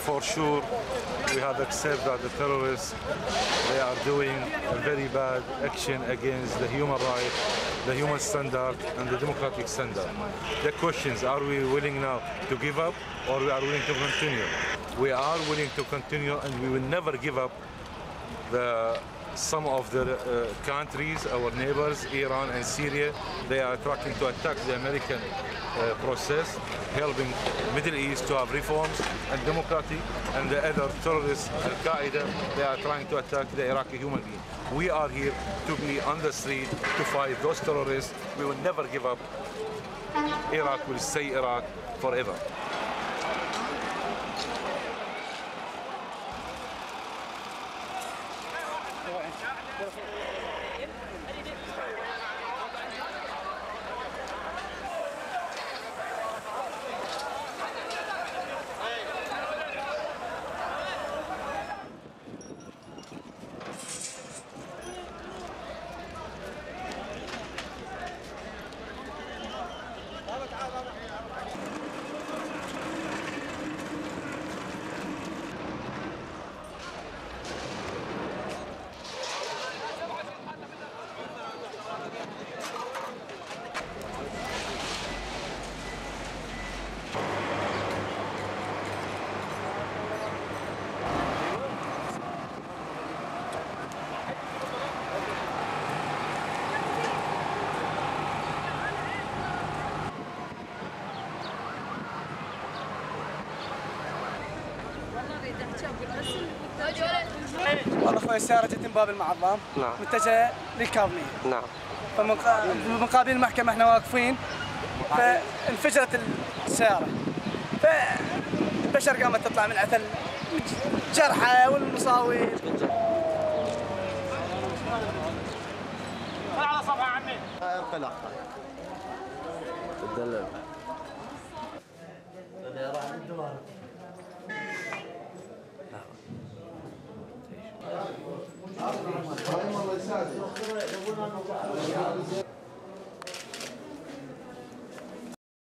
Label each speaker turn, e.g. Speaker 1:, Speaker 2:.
Speaker 1: for sure we have accepted that the terrorists, they are doing a very bad action against the human right, the human standard and the democratic standard. The question is, are we willing now to give up or we are willing to continue? We are willing to continue and we will never give up. Some of the countries, our neighbors, Iran and Syria, they are trying to attack the American process, helping Middle East to have reforms and democracy, and the other terrorists, al-Qaida, they are trying to attack the Iraqi human being. We are here to be on the street to fight those terrorists. We will never give up. Iraq will stay Iraq forever.
Speaker 2: والله اخوي السيارة جت من باب المعظم. نعم. متجهة للكاظمية. نعم. فمقابل المحكمة احنا واقفين فانفجرت السيارة. فالبشر قامت تطلع من عثل جرحى والمصاوي. طلع على صفحة عمي. انقلع. تدلل. راح للدوار. الله يساعدك.